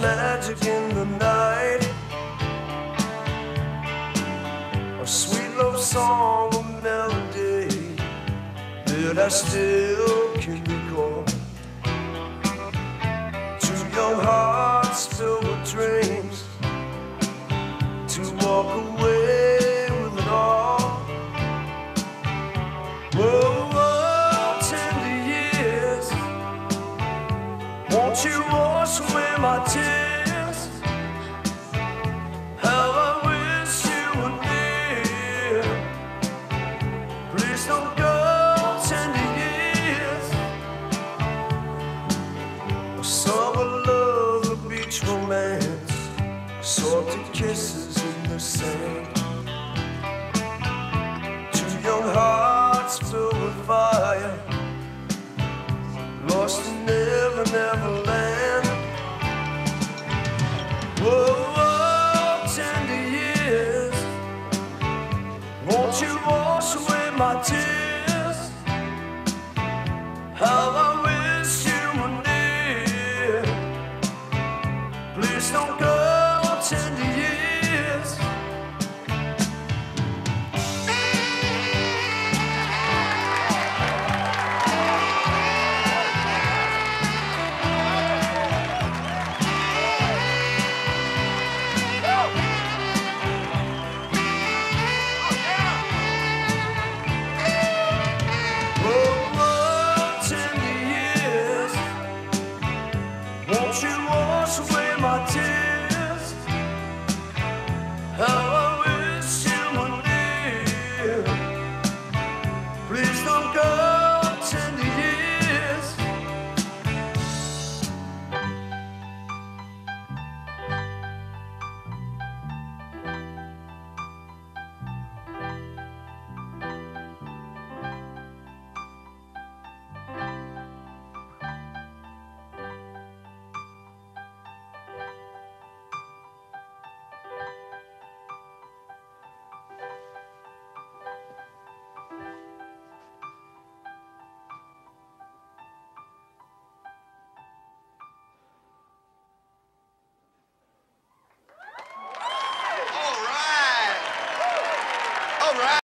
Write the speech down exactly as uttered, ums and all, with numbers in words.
magic in the night, a sweet love song, a melody that I still can recall. Two young hearts filled with dreams to walk away with it all. Whoa, whoa, tender years, won't you wash away my tears? How I wish you were near. Please don't go, tender years. A summer love, a beach romance, salted kisses in the sand. Two young hearts filled with fire, lost in never, never land. Whoa, whoa, tender years, won't you wash away my tears? How I wish you were near. Please don't go, tender years. Won't you wash away my tears?